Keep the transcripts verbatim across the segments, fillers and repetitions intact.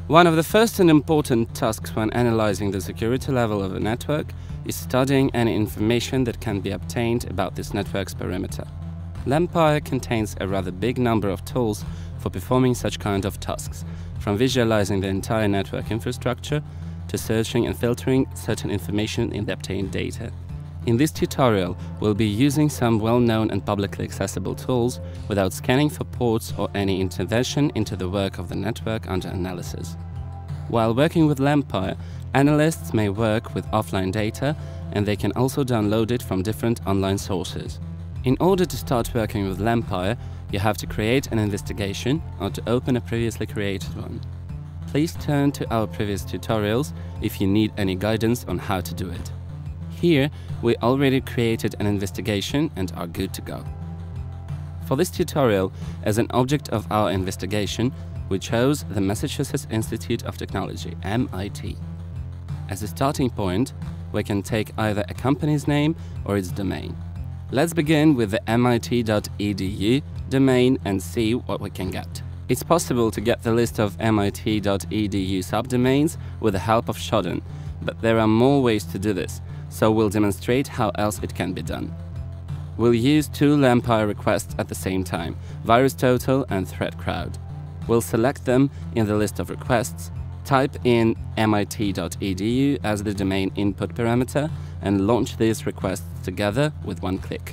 One of the first and important tasks when analyzing the security level of a network is studying any information that can be obtained about this network's perimeter. Lampyre contains a rather big number of tools for performing such kind of tasks, from visualizing the entire network infrastructure to searching and filtering certain information in the obtained data. In this tutorial, we'll be using some well-known and publicly accessible tools without scanning for ports or any intervention into the work of the network under analysis. While working with Lampyre, analysts may work with offline data, and they can also download it from different online sources. In order to start working with Lampyre, you have to create an investigation or to open a previously created one. Please turn to our previous tutorials if you need any guidance on how to do it. Here, we already created an investigation and are good to go. For this tutorial, as an object of our investigation, we chose the Massachusetts Institute of Technology, M I T. As a starting point, we can take either a company's name or its domain. Let's begin with the M I T dot E D U domain and see what we can get. It's possible to get the list of M I T dot E D U subdomains with the help of Shodan, but there are more ways to do this, so we'll demonstrate how else it can be done. We'll use two Lampyre requests at the same time, VirusTotal and ThreatCrowd. We'll select them in the list of requests, type in M I T dot E D U as the domain input parameter, and launch these requests together with one click.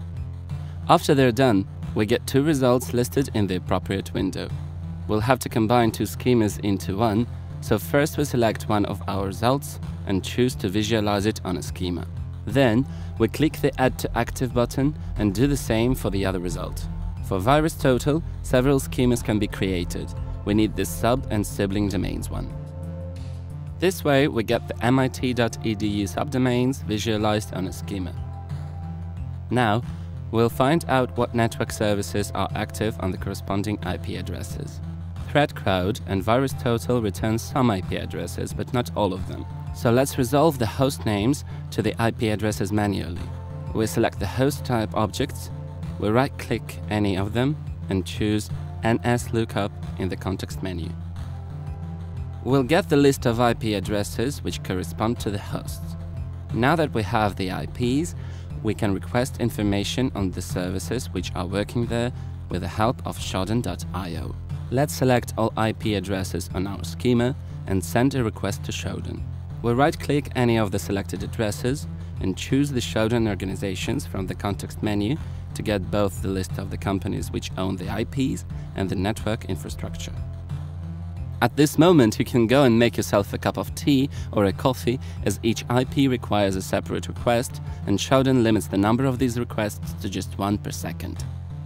After they're done, we get two results listed in the appropriate window. We'll have to combine two schemas into one, so first we select one of our results and choose to visualize it on a schema. Then, we click the Add to Active button and do the same for the other result. For VirusTotal, several schemas can be created. We need this sub and sibling domains one. This way, we get the M I T dot E D U subdomains visualized on a schema. Now, we'll find out what network services are active on the corresponding I P addresses. ThreatCrowd and VirusTotal return some I P addresses, but not all of them. So let's resolve the host names to the I P addresses manually. We select the host type objects, we right-click any of them and choose N S lookup in the context menu. We'll get the list of I P addresses which correspond to the hosts. Now that we have the I Ps, we can request information on the services which are working there with the help of Shodan dot I O. Let's select all I P addresses on our schema and send a request to Shodan. We'll right-click any of the selected addresses and choose the Shodan organizations from the context menu to get both the list of the companies which own the I Ps and the network infrastructure. At this moment, you can go and make yourself a cup of tea or a coffee, as each I P requires a separate request, and Shodan limits the number of these requests to just one per second.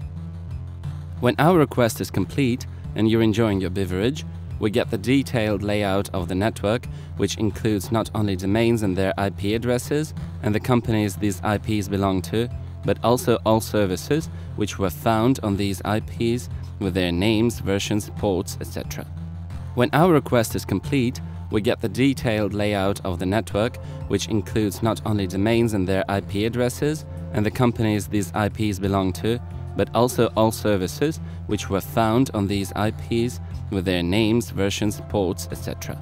When our request is complete and you're enjoying your beverage, we get the detailed layout of the network, which includes not only domains and their I P addresses and the companies these I Ps belong to, but also all services which were found on these I Ps with their names, versions, ports, et cetera. When our request is complete, we get the detailed layout of the network, which includes not only domains and their I P addresses and the companies these I Ps belong to, but also all services which were found on these I Ps with their names, versions, ports, et cetera.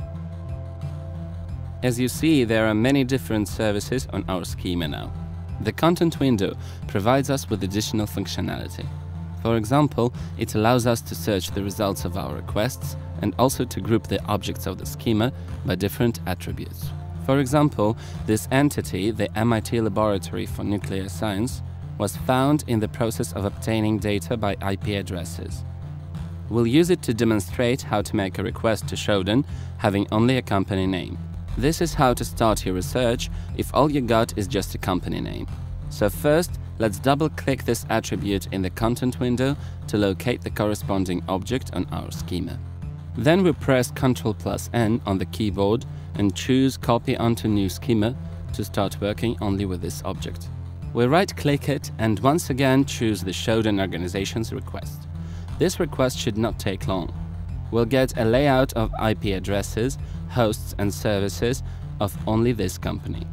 As you see, there are many different services on our schema now. The content window provides us with additional functionality. For example, it allows us to search the results of our requests and also to group the objects of the schema by different attributes. For example, this entity, the M I T Laboratory for Nuclear Science, was found in the process of obtaining data by I P addresses. We'll use it to demonstrate how to make a request to Shodan having only a company name. This is how to start your research if all you got is just a company name. So first, let's double-click this attribute in the content window to locate the corresponding object on our schema. Then we press control plus N on the keyboard and choose Copy onto New Schema to start working only with this object. We right-click it and once again choose the Shodan organization's request. This request should not take long. We'll get a layout of I P addresses, hosts and services of only this company.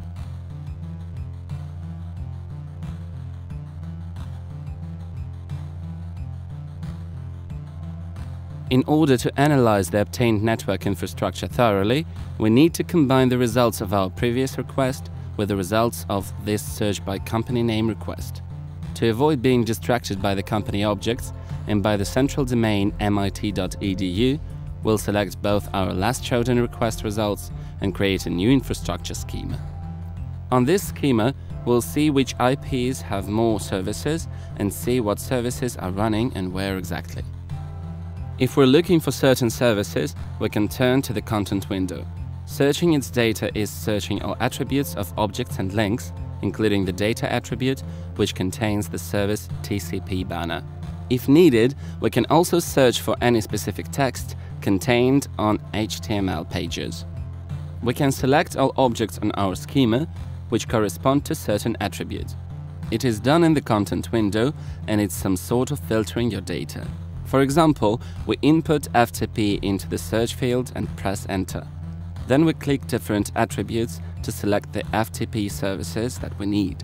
In order to analyze the obtained network infrastructure thoroughly, we need to combine the results of our previous request with the results of this search by company name request. To avoid being distracted by the company objects and by the central domain M I T dot E D U, we'll select both our last Shodan request results and create a new infrastructure schema. On this schema, we'll see which I Ps have more services and see what services are running and where exactly. If we're looking for certain services, we can turn to the content window. Searching its data is searching all attributes of objects and links, including the data attribute, which contains the service T C P banner. If needed, we can also search for any specific text contained on H T M L pages. We can select all objects on our schema, which correspond to certain attributes. It is done in the content window, and it's some sort of filtering your data. For example, we input F T P into the search field and press enter. Then we click different attributes to select the F T P services that we need.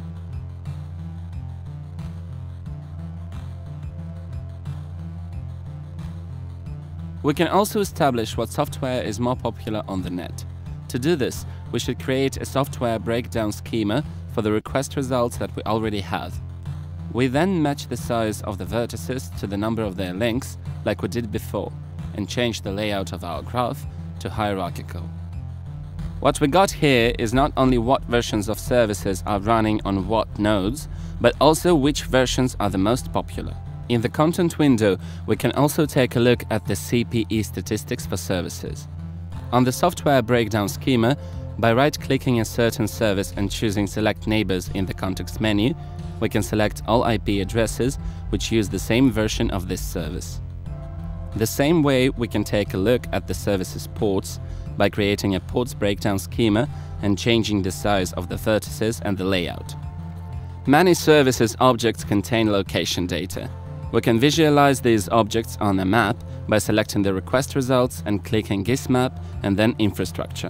We can also establish what software is more popular on the net. To do this, we should create a software breakdown schema for the request results that we already have. We then match the size of the vertices to the number of their links, like we did before, and change the layout of our graph to hierarchical. What we got here is not only what versions of services are running on what nodes, but also which versions are the most popular. In the content window, we can also take a look at the C P E statistics for services. On the software breakdown schema, by right-clicking a certain service and choosing Select Neighbors in the context menu, we can select all I P addresses which use the same version of this service. The same way, we can take a look at the service's ports by creating a ports breakdown schema and changing the size of the vertices and the layout. Many services objects contain location data. We can visualize these objects on a map by selecting the request results and clicking Gis Map and then Infrastructure.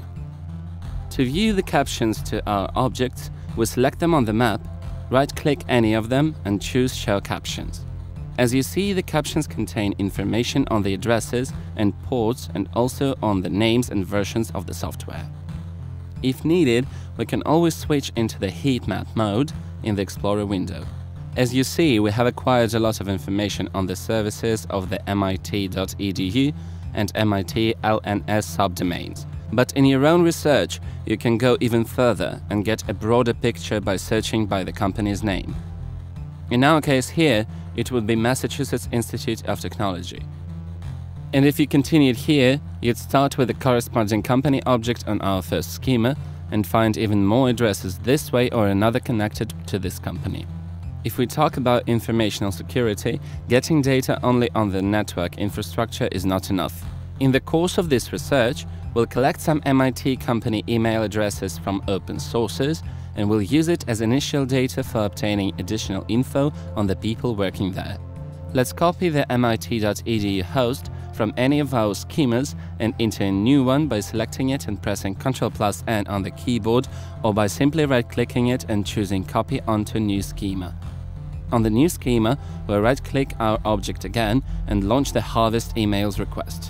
To view the captions to our objects, we select them on the map, right-click any of them and choose Show Captions. As you see, the captions contain information on the addresses and ports and also on the names and versions of the software. If needed, we can always switch into the heat map mode in the Explorer window. As you see, we have acquired a lot of information on the services of the M I T dot E D U and M I T L N S subdomains. But in your own research, you can go even further and get a broader picture by searching by the company's name. In our case here, it would be Massachusetts Institute of Technology. And if you continued here, you'd start with the corresponding company object on our first schema and find even more addresses this way or another connected to this company. If we talk about informational security, getting data only on the network infrastructure is not enough. In the course of this research, we'll collect some M I T company email addresses from open sources and we'll use it as initial data for obtaining additional info on the people working there. Let's copy the M I T dot E D U host from any of our schemas and into a new one by selecting it and pressing control plus N on the keyboard, or by simply right-clicking it and choosing Copy onto New Schema. On the new schema, we'll right-click our object again and launch the Harvest Emails request.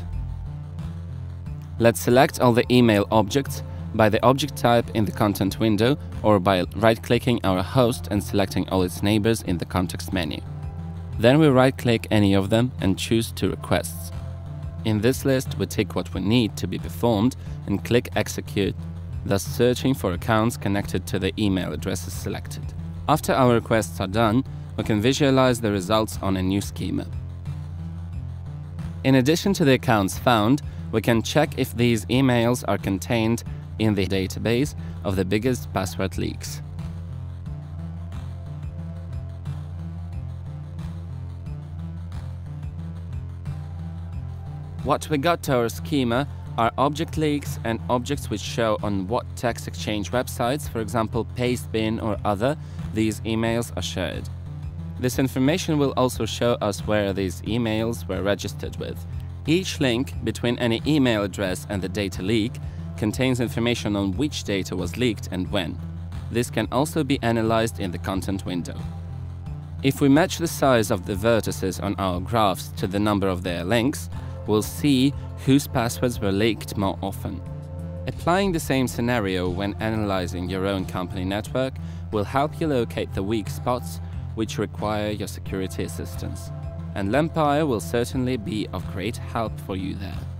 Let's select all the email objects by the object type in the content window or by right-clicking our host and selecting all its neighbors in the context menu. Then we right-click any of them and choose Two requests. In this list, we tick what we need to be performed and click Execute, thus searching for accounts connected to the email addresses selected. After our requests are done, we can visualize the results on a new schema. In addition to the accounts found, we can check if these emails are contained in the database of the biggest password leaks. What we got to our schema are object leaks and objects which show on what text exchange websites, for example Pastebin or other, these emails are shared. This information will also show us where these emails were registered with. Each link between any email address and the data leak contains information on which data was leaked and when. This can also be analyzed in the content window. If we match the size of the vertices on our graphs to the number of their links, will see whose passwords were leaked more often. Applying the same scenario when analyzing your own company network will help you locate the weak spots which require your security assistance. And Lampyre will certainly be of great help for you there.